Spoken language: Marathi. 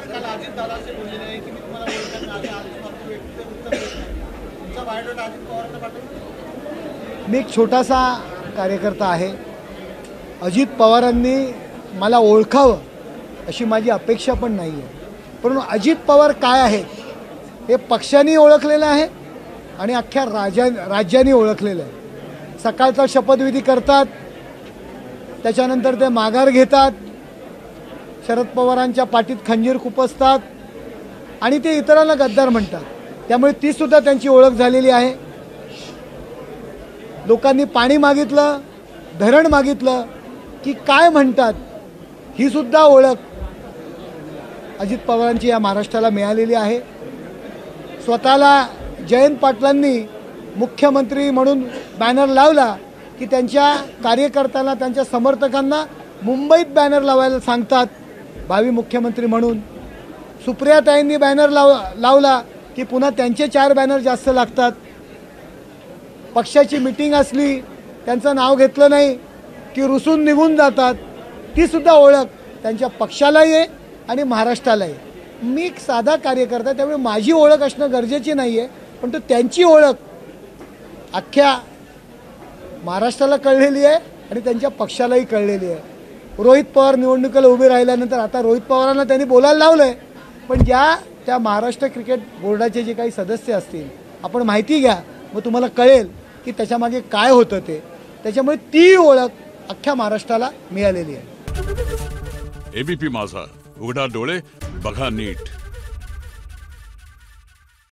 काल अजित दादांशी बोललेले आहे की मी तुम्हाला ओळखत नाही, आधी फक्त व्यक्तिगत उत्तर देत नाही. तुमचा बायोडेटा अजित पवारांना पाठवला. मी एक छोटासा कार्यकर्ता आहे. अजित पवारांनी मला ओळखावं अशी माझी अपेक्षा पण नाही आहे. परंतु अजित पवार काय आहेत हे पक्षाने ओळखलेलं आहे आणि अख्ख्या राज्याने ओळखलेलं आहे. सकाळचा शपथविधी करतात, त्याच्यानंतर ते माघार घेतात, शरद पवारांच्या पाठीत खंजीर खुपसतात आणि ते इतरांना गद्दार म्हणतात. त्यामुळे ती सुद्धा त्यांची ओळख झालेली आहे. लोकांनी पाणी मागितलं, धरण मागितलं की काय म्हणतात ही सुद्धा ओळख अजित पवारांची या महाराष्ट्राला मिळालेली आहे. स्वतःला जयंत पाटलांनी मुख्यमंत्री म्हणून बॅनर लावला की त्यांच्या कार्यकर्त्यांना, त्यांच्या समर्थकांना मुंबईत बॅनर लावायला सांगतात भावी मुख्यमंत्री म्हणून. सुप्रियाताईंनी बॅनर लावला की पुन्हा त्यांचे 4 बॅनर जास्त लागतात. पक्षाची मीटिंग असली, त्यांचं नाव घेतलं नाही की रुसून निघून जातात. ती सुद्धा ओळख त्यांच्या पक्षालाही आहे आणि महाराष्ट्रालाही. मी एक साधा कार्यकर्ता, त्यामुळे माझी ओळख असणं गरजेची नाही आहे, पण त्यांची ओळख अख्ख्या महाराष्ट्राला कळलेली आहे आणि त्यांच्या पक्षालाही कळलेली आहे. रोहित पवार निवडणुकीला उभे राहिल्यानंतर आता रोहित पवारांना त्यांनी बोलायला लावलं आहे, पण त्या महाराष्ट्र क्रिकेट बोर्डाचे जे काही सदस्य असतील, आपण माहिती घ्या, मग तुम्हाला कळेल की त्याच्यामागे काय होतं ते. त्याच्यामुळे ती ओळख अख्ख्या महाराष्ट्राला मिळालेली आहे. एबीपी माझा, उघडा डोळे बघा नीट.